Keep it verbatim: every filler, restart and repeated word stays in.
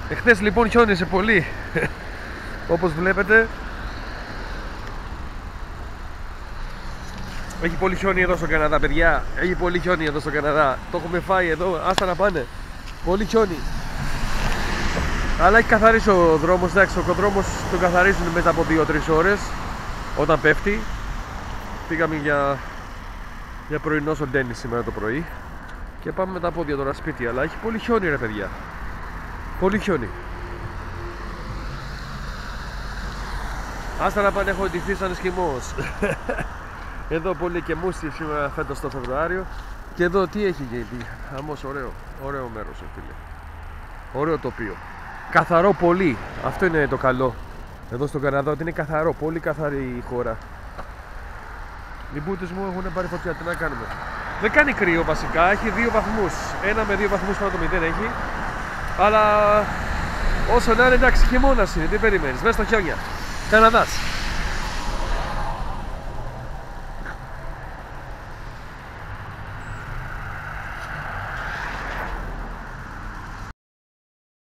Εχθές λοιπόν χιόνισε πολύ. Όπως βλέπετε. Έχει πολύ χιόνι εδώ στο Καναδά, παιδιά. Έχει πολύ χιόνι εδώ στο Καναδά. Το έχουμε φάει εδώ, άστα να πάνε. Πολύ χιόνι. Αλλά έχει καθαρίσει ο δρόμος. Εντάξει, ο δρόμος τον καθαρίζουν μετά από δύο τρεις ώρες. Όταν πέφτει. Πήγαμε για, για πρωινό στο τένις σήμερα το πρωί. Και πάμε με τα πόδια τώρα σπίτι. Αλλά έχει πολύ χιόνι, ρε παιδιά. Πολύ χιόνι. Άστα να πάνε, έχω ντυθεί σαν εσκιμός. Εδώ πολύ και μούστι σήμερα φέτος το Φεβρουάριο. Και εδώ τι έχει γίνει. Χαμός, ωραίο. Ωραίο μέρος, φίλε. Ωραίο τοπίο. Καθαρό πολύ. Αυτό είναι το καλό. Εδώ στον Καναδά ότι είναι καθαρό. Πολύ καθαρή η χώρα. Οι μπούτες μου έχουν πάρει φωτιά. Τι να κάνουμε. Δεν κάνει κρύο βασικά. Έχει δύο βαθμούς. Ένα με δύο βαθμούς πάνω το μηδέν έχει. Αλλά όσο να είναι, εντάξει, χειμώνας είναι. Τι περιμένεις. Μέσα στα χιόνια. Καναδάς.